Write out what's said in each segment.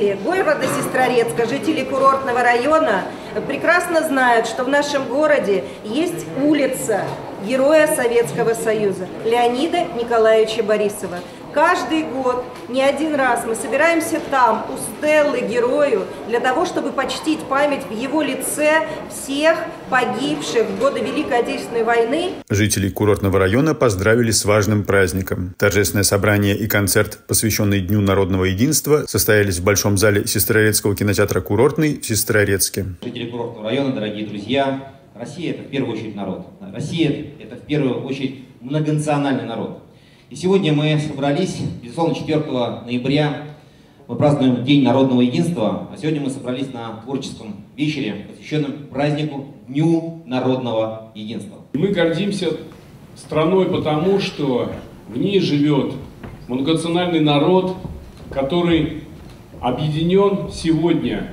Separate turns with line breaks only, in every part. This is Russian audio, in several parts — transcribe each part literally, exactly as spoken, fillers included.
Жители города Сестрорецка, жители курортного района прекрасно знают, что в нашем городе есть улица Героя Советского Союза Леонида Николаевича Борисова. Каждый год, не один раз, мы собираемся там, у стелы герою, для того, чтобы почтить память в его лице всех погибших в годы Великой Отечественной войны.
Жителей курортного района поздравили с важным праздником. Торжественное собрание и концерт, посвященный Дню народного единства, состоялись в Большом зале Сестрорецкого кинотеатра «Курортный» в Сестрорецке.
Жители курортного района, дорогие друзья, Россия – это в первую очередь народ. Россия – это в первую очередь многонациональный народ. И сегодня мы собрались, безусловно, четвёртого ноября мы празднуем День народного единства, а сегодня мы собрались на творческом вечере, посвященном празднику Дню народного единства.
Мы гордимся страной потому, что в ней живет многонациональный народ, который объединен сегодня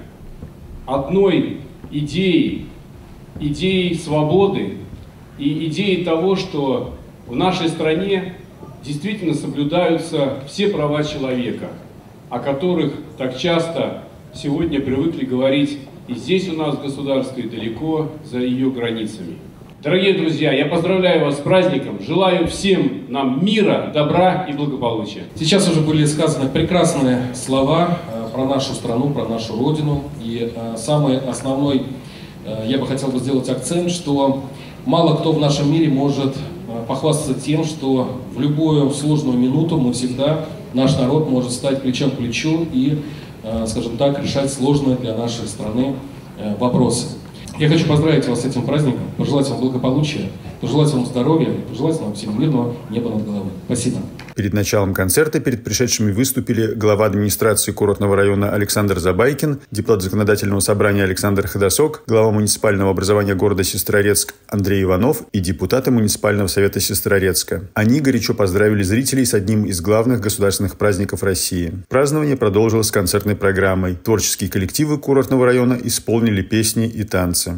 одной идеей, идеей свободы и идеей того, что в нашей стране действительно соблюдаются все права человека, о которых так часто сегодня привыкли говорить и здесь у нас в государстве, и далеко за ее границами. Дорогие друзья, я поздравляю вас с праздником, желаю всем нам мира, добра и благополучия.
Сейчас уже были сказаны прекрасные слова про нашу страну, про нашу родину. И самый основной, я бы хотел бы сделать акцент, что мало кто в нашем мире может похвастаться тем, что в любую сложную минуту мы всегда, наш народ может стать плечом к плечу и, скажем так, решать сложные для нашей страны вопросы. Я хочу поздравить вас с этим праздником, пожелать вам благополучия, пожелать вам здоровья, пожелать вам всем мирного неба над головой. Спасибо.
Перед началом концерта перед пришедшими выступили глава администрации курортного района Александр Забайкин, депутат законодательного собрания Александр Ходосок, глава муниципального образования города Сестрорецк Андрей Иванов и депутаты муниципального совета Сестрорецка. Они горячо поздравили зрителей с одним из главных государственных праздников России. Празднование продолжилось концертной программой. Творческие коллективы курортного района исполнили песни и танцы.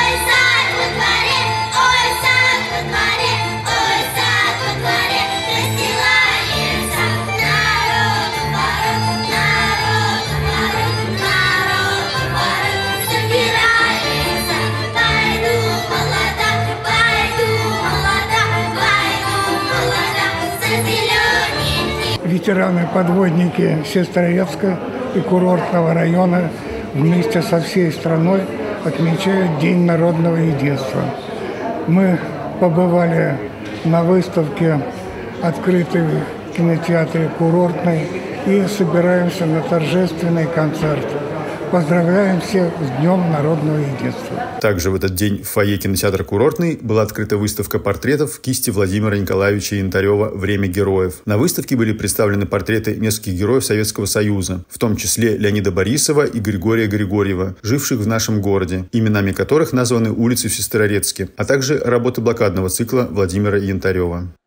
Ветераны-подводники Сестрорецка и курортного района вместе со всей страной отмечают День народного единства. Мы побывали на выставке, открытой в кинотеатре «Курортный», и собираемся на торжественный концерт. Поздравляем всех с Днем народного единства.
Также в этот день в фойе кинотеатра «Курортный» была открыта выставка портретов кисти Владимира Николаевича Янтарева «Время героев». На выставке были представлены портреты нескольких героев Советского Союза, в том числе Леонида Борисова и Григория Григорьева, живших в нашем городе, именами которых названы улицы в Сестрорецке, а также работы блокадного цикла Владимира Янтарева.